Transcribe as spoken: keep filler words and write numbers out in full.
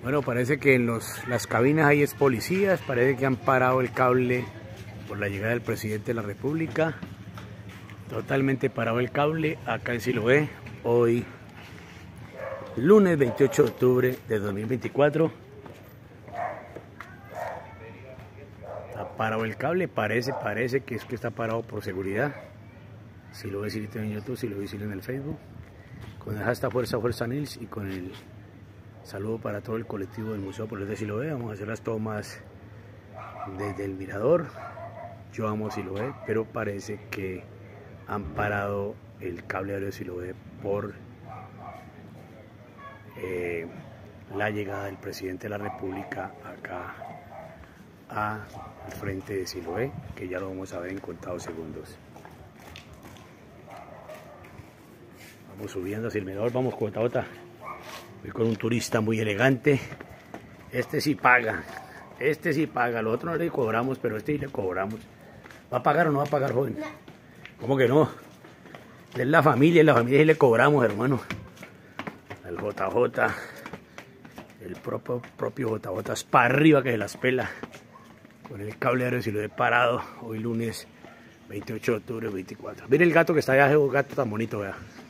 Bueno, parece que en los, las cabinas hay es policías, parece que han parado el cable por la llegada del presidente de la República. Totalmente parado el cable acá en Siloé, hoy lunes veintiocho de octubre de dos mil veinticuatro. Está parado el cable, parece, parece que es que está parado por seguridad. Si lo ves en YouTube, si lo ves en el Facebook, con el hashtag Fuerza Fuerza Nils y con el saludo para todo el colectivo del Museo Popular de Siloé. Vamos a hacer las tomas desde el mirador. Yo amo Siloé, pero parece que han parado el cable aéreo de Siloé por eh, la llegada del presidente de la República acá al frente de Siloé, que ya lo vamos a ver en contados segundos. Vamos subiendo hacia el mirador, vamos con otra. Voy con un turista muy elegante. Este sí paga, este sí paga, lo otro no le cobramos, pero este sí le cobramos. ¿Va a pagar o no va a pagar, joven? No. ¿Cómo que no? Es la familia, en la familia sí le cobramos, hermano. El J J, el propio, propio J J es para arriba que se las pela. Con el cable aéreo si lo he parado hoy lunes veintiocho de octubre veinticuatro. Mire el gato que está allá, el gato tan bonito, vea.